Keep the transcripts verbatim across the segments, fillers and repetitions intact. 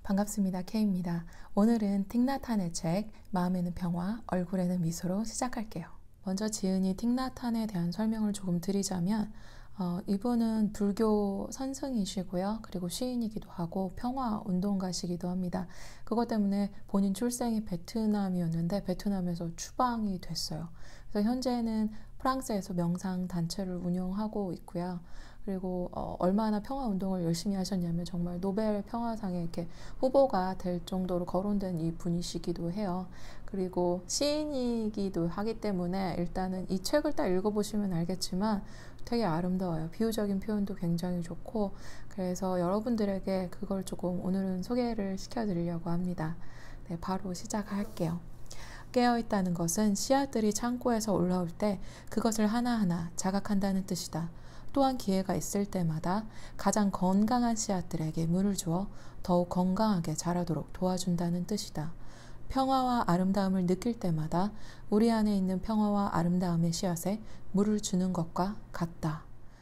반갑습니다. K입니다. 오늘은 틱나탄의 책 마음에는 평화, 얼굴에는 미소로 시작할게요. 먼저 지은이 틱나탄에 대한 설명을 조금 드리자면 어, 이분은 불교 선생이시고요. 그리고 시인이기도 하고 평화 운동가시기도 합니다. 그것 때문에 본인 출생이 베트남이었는데 베트남에서 추방이 됐어요. 그래서 현재는 프랑스에서 명상 단체를 운영하고 있고요. 그리고 어, 얼마나 평화 운동을 열심히 하셨냐면 정말 노벨 평화상에 이렇게 후보가 될 정도로 거론된 이 분이시기도 해요. 그리고 시인이기도 하기 때문에 일단은 이 책을 딱 읽어보시면 알겠지만 되게 아름다워요. 비유적인 표현도 굉장히 좋고, 그래서 여러분들에게 그걸 조금 오늘은 소개를 시켜드리려고 합니다. 네, 바로 시작할게요. 깨어있다는 것은 씨앗들이 창고에서 올라올 때 그것을 하나하나 자각한다는 뜻이다. 또한 기회가 있을 때마다 가장 건강한 씨앗들에게 물을 주어 더욱 건강하게 자라도록 도와준다는 뜻이다. 평화와 아름다움을 느낄 때마다 우리 안에 있는 평화와 아름다움의 씨앗에 물을 주는 것과 같다.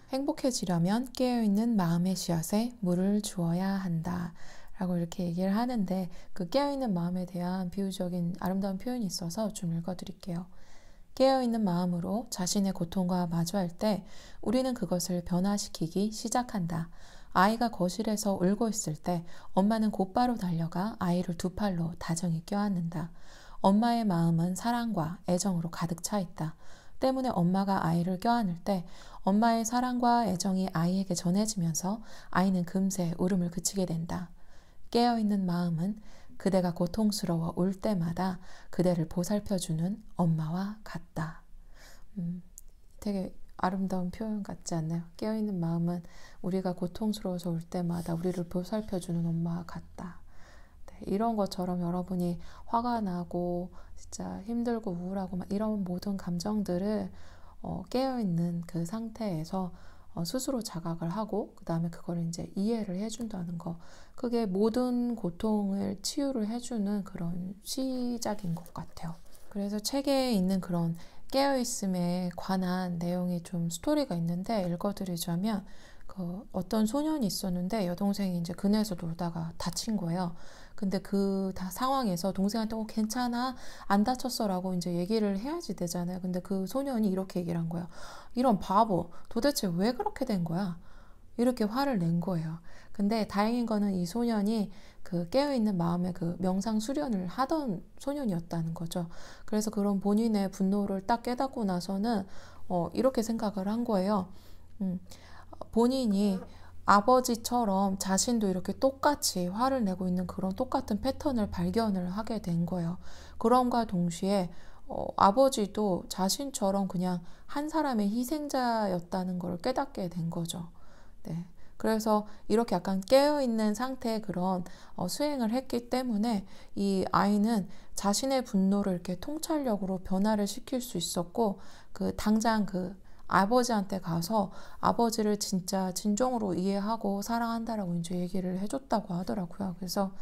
행복해지려면 깨어있는 마음의 씨앗에 물을 주어야 한다. 라고 이렇게 얘기를 하는데, 그 깨어있는 마음에 대한 비유적인 아름다운 표현이 있어서 좀 읽어드릴게요. 깨어있는 마음으로 자신의 고통과 마주할 때 우리는 그것을 변화시키기 시작한다. 아이가 거실에서 울고 있을 때 엄마는 곧바로 달려가 아이를 두 팔로 다정히 껴안는다. 엄마의 마음은 사랑과 애정으로 가득 차 있다. 때문에 엄마가 아이를 껴안을 때 엄마의 사랑과 애정이 아이에게 전해지면서 아이는 금세 울음을 그치게 된다. 깨어있는 마음은 그대가 고통스러워 울 때마다 그대를 보살펴주는 엄마와 같다. 음, 되게 아름다운 표현 같지 않나요? 깨어있는 마음은 우리가 고통스러워서 울 때마다 우리를 보살펴주는 엄마와 같다. 네, 이런 것처럼 여러분이 화가 나고 진짜 힘들고 우울하고 막 이런 모든 감정들을 어, 깨어있는 그 상태에서 어, 스스로 자각을 하고 그 다음에 그걸 이제 이해를 해준다는 거, 그게 모든 고통을 치유를 해주는 그런 시작인 것 같아요. 그래서 책에 있는 그런 깨어있음에 관한 내용이 좀 스토리가 있는데 읽어드리자면, 그 어떤 소년이 있었는데 여동생이 이제 그네에서 놀다가 다친 거예요. 근데 그 다 상황에서 동생한테 어, 괜찮아? 안 다쳤어? 라고 이제 얘기를 해야지 되잖아요. 근데 그 소년이 이렇게 얘기를 한 거예요. 이런 바보, 도대체 왜 그렇게 된 거야? 이렇게 화를 낸 거예요. 근데 다행인 거는 이 소년이 그 깨어있는 마음의 그 명상 수련을 하던 소년이었다는 거죠. 그래서 그런 본인의 분노를 딱 깨닫고 나서는 어, 이렇게 생각을 한 거예요. 음, 본인이 아버지처럼 자신도 이렇게 똑같이 화를 내고 있는 그런 똑같은 패턴을 발견을 하게 된 거예요. 그럼과 동시에 어, 아버지도 자신처럼 그냥 한 사람의 희생자였다는 걸 깨닫게 된 거죠. 네. 그래서 이렇게 약간 깨어있는 상태의 그런 어, 수행을 했기 때문에 이 아이는 자신의 분노를 이렇게 통찰력으로 변화를 시킬 수 있었고, 그 당장 그 아버지한테 가서 아버지를 진짜 진정으로 이해하고 사랑한다라고 이제 얘기를 해줬다고 하더라고요. 그래서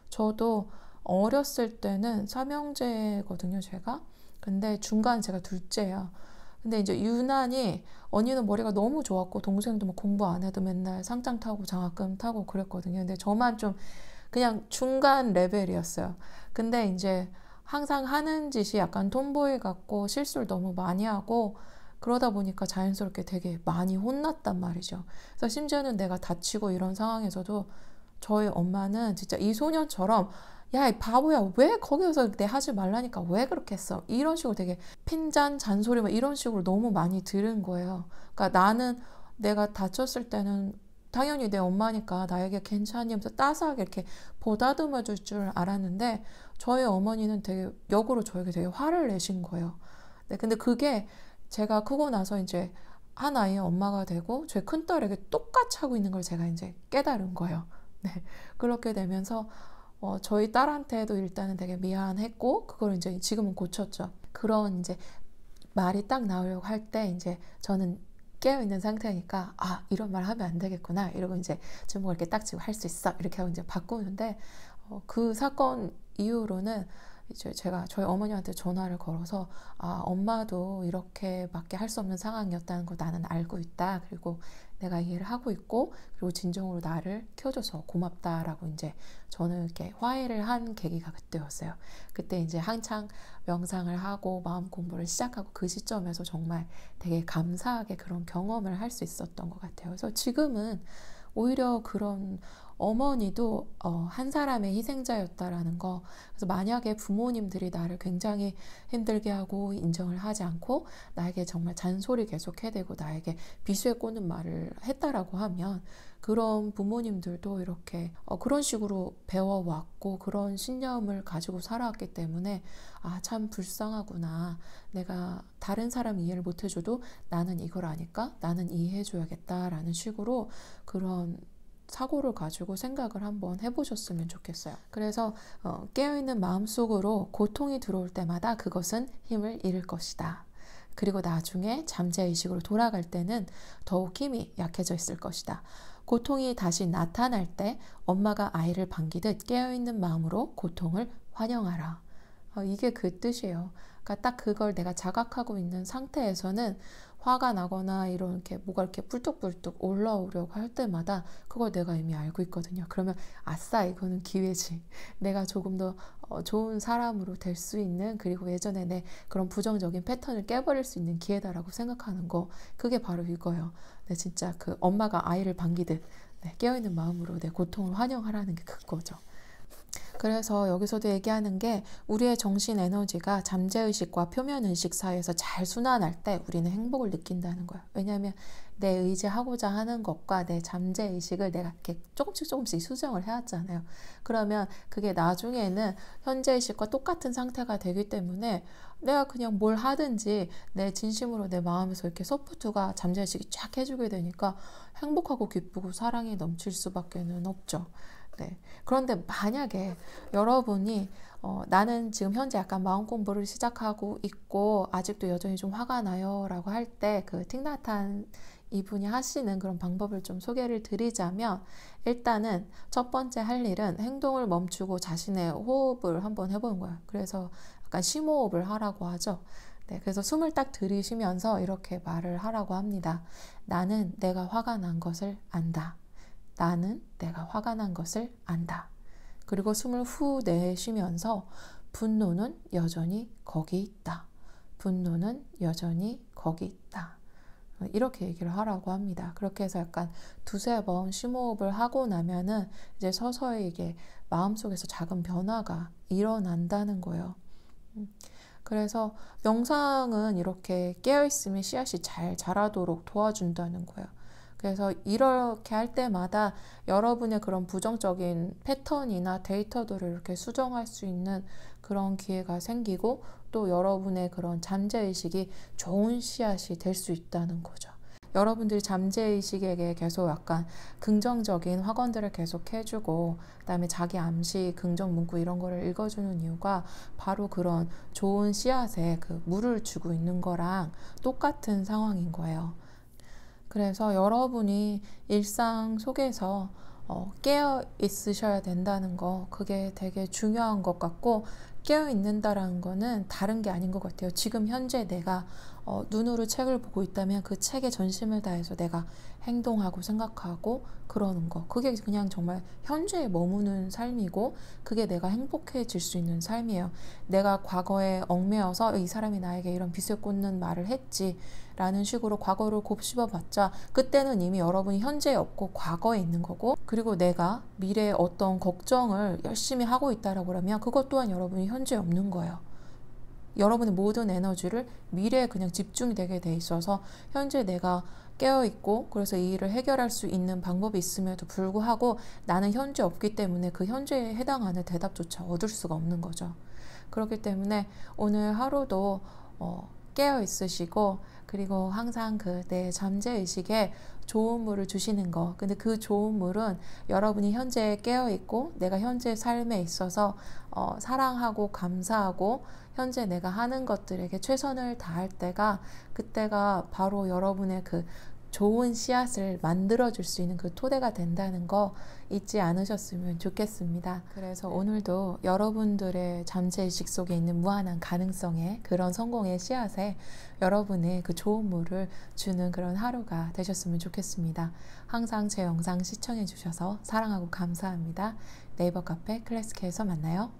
저도 어렸을 때는 삼형제거든요, 제가. 근데 중간 제가 둘째야. 근데 이제 유난히 언니는 머리가 너무 좋았고 동생도 뭐 공부 안 해도 맨날 상장 타고 장학금 타고 그랬거든요. 근데 저만 좀 그냥 중간 레벨이었어요. 근데 이제 항상 하는 짓이 약간 톰보이 같고 실수를 너무 많이 하고 그러다 보니까 자연스럽게 되게 많이 혼났단 말이죠. 그래서 심지어는 내가 다치고 이런 상황에서도 저희 엄마는 진짜 이 소년처럼 야, 이 바보야, 왜 거기서 내 하지 말라니까 왜 그렇게 했어? 이런 식으로 되게 핀잔, 잔소리 막 이런 식으로 너무 많이 들은 거예요. 그러니까 나는 내가 다쳤을 때는 당연히 내 엄마니까 나에게 괜찮니 하면서 따스하게 이렇게 보다듬어 줄 줄 알았는데, 저희 어머니는 되게 역으로 저에게 되게 화를 내신 거예요. 네, 근데 그게 제가 크고 나서 이제 한 아이의 엄마가 되고 제 큰딸에게 똑같이 하고 있는 걸 제가 이제 깨달은 거예요. 네, 그렇게 되면서 어, 저희 딸한테도 일단은 되게 미안했고, 그걸 이제 지금은 고쳤죠. 그런 이제 말이 딱 나오려고 할 때 이제 저는 깨어있는 상태니까 아, 이런 말 하면 안 되겠구나 이러고 이제 주먹을 이렇게 딱 쥐고 할 수 있어 이렇게 하고 이제 바꾸는데, 어, 그 사건 이후로는 이제 제가 저희 어머니한테 전화를 걸어서 아, 엄마도 이렇게밖에 할 수 없는 상황이었다는 거 나는 알고 있다. 그리고 내가 이해를 하고 있고, 그리고 진정으로 나를 켜줘서 고맙다라고 이제 저는 이렇게 화해를 한 계기가 그때였어요. 그때 이제 한창 명상을 하고 마음 공부를 시작하고 그 시점에서 정말 되게 감사하게 그런 경험을 할 수 있었던 것 같아요. 그래서 지금은 오히려 그런 어머니도 어, 한 사람의 희생자였다라는 거. 그래서 만약에 부모님들이 나를 굉장히 힘들게 하고 인정을 하지 않고 나에게 정말 잔소리 계속 해대고 나에게 비수에 꽂는 말을 했다라고 하면, 그런 부모님들도 이렇게 어, 그런 식으로 배워왔고 그런 신념을 가지고 살아왔기 때문에 아, 참 불쌍하구나. 내가 다른 사람 이해를 못 해줘도 나는 이걸 아니까 나는 이해해줘야겠다라는 식으로 그런 사고를 가지고 생각을 한번 해보셨으면 좋겠어요. 그래서 어, 깨어있는 마음속으로 고통이 들어올 때마다 그것은 힘을 잃을 것이다. 그리고 나중에 잠재의식으로 돌아갈 때는 더욱 힘이 약해져 있을 것이다. 고통이 다시 나타날 때 엄마가 아이를 반기듯 깨어있는 마음으로 고통을 환영하라. 어, 이게 그 뜻이에요. 그러니까 딱 그걸 내가 자각하고 있는 상태에서는 화가 나거나 이런 이렇게 뭐가 이렇게 뿔뚝뿔뚝 올라오려고 할 때마다 그걸 내가 이미 알고 있거든요. 그러면 아싸, 이거는 기회지. 내가 조금 더 좋은 사람으로 될 수 있는, 그리고 예전에 내 그런 부정적인 패턴을 깨버릴 수 있는 기회다라고 생각하는 거, 그게 바로 이거예요. 네, 진짜 그 엄마가 아이를 반기듯 네, 깨어있는 마음으로 내 고통을 환영하라는 게 그거죠. 그래서 여기서도 얘기하는 게, 우리의 정신 에너지가 잠재의식과 표면의식 사이에서 잘 순환할 때 우리는 행복을 느낀다는 거예요. 왜냐하면 내 의지하고자 하는 것과 내 잠재의식을 내가 이렇게 조금씩 조금씩 수정을 해왔잖아요. 그러면 그게 나중에는 현재의식과 똑같은 상태가 되기 때문에 내가 그냥 뭘 하든지 내 진심으로 내 마음에서 이렇게 서포트가 잠재의식이 쫙 해주게 되니까 행복하고 기쁘고 사랑이 넘칠 수밖에 없죠. 네. 그런데 만약에 여러분이 어, 나는 지금 현재 약간 마음 공부를 시작하고 있고 아직도 여전히 좀 화가 나요 라고 할 때 그 틱나탄 이분이 하시는 그런 방법을 좀 소개를 드리자면, 일단은 첫 번째 할 일은 행동을 멈추고 자신의 호흡을 한번 해보는 거예요. 그래서 약간 심호흡을 하라고 하죠. 네, 그래서 숨을 딱 들이쉬면서 이렇게 말을 하라고 합니다. 나는 내가 화가 난 것을 안다. 나는 내가 화가 난 것을 안다. 그리고 숨을 후 내쉬면서 분노는 여전히 거기 있다. 분노는 여전히 거기 있다. 이렇게 얘기를 하라고 합니다. 그렇게 해서 약간 두세 번 심호흡을 하고 나면은 이제 서서히 이게 마음속에서 작은 변화가 일어난다는 거예요. 그래서 명상은 이렇게 깨어있으면 씨앗이 잘 자라도록 도와준다는 거예요. 그래서 이렇게 할 때마다 여러분의 그런 부정적인 패턴이나 데이터들을 이렇게 수정할 수 있는 그런 기회가 생기고, 또 여러분의 그런 잠재의식이 좋은 씨앗이 될 수 있다는 거죠. 여러분들이 잠재의식에게 계속 약간 긍정적인 확언들을 계속 해주고, 그다음에 자기 암시, 긍정 문구 이런 거를 읽어주는 이유가 바로 그런 좋은 씨앗에 그 물을 주고 있는 거랑 똑같은 상황인 거예요. 그래서 여러분이 일상 속에서 어, 깨어 있으셔야 된다는 거, 그게 되게 중요한 것 같고, 깨어 있는다라는 거는 다른 게 아닌 것 같아요. 지금 현재 내가 어, 눈으로 책을 보고 있다면 그 책에 전심을 다해서 내가 행동하고 생각하고 그러는 거, 그게 그냥 정말 현재에 머무는 삶이고, 그게 내가 행복해질 수 있는 삶이에요. 내가 과거에 얽매여서 이 사람이 나에게 이런 빗을 꽂는 말을 했지 라는 식으로 과거를 곱씹어봤자 그때는 이미 여러분이 현재에 없고 과거에 있는 거고, 그리고 내가 미래에 어떤 걱정을 열심히 하고 있다라고 하면 그것 또한 여러분이 현재에 없는 거예요. 여러분의 모든 에너지를 미래에 그냥 집중이 되게 돼 있어서 현재 내가 깨어있고, 그래서 이 일을 해결할 수 있는 방법이 있음에도 불구하고 나는 현재 없기 때문에 그 현재에 해당하는 대답조차 얻을 수가 없는 거죠. 그렇기 때문에 오늘 하루도 어, 깨어 있으시고, 그리고 항상 그 내 잠재의식에 좋은 물을 주시는 거. 근데 그 좋은 물은 여러분이 현재 깨어 있고 내가 현재 삶에 있어서 어, 사랑하고 감사하고 현재 내가 하는 것들에게 최선을 다할 때가, 그때가 바로 여러분의 그 좋은 씨앗을 만들어줄 수 있는 그 토대가 된다는 거 잊지 않으셨으면 좋겠습니다. 그래서 오늘도 여러분들의 잠재의식 속에 있는 무한한 가능성에, 그런 성공의 씨앗에 여러분의 그 좋은 물을 주는 그런 하루가 되셨으면 좋겠습니다. 항상 제 영상 시청해 주셔서 사랑하고 감사합니다. 네이버 카페 클래스케에서 만나요.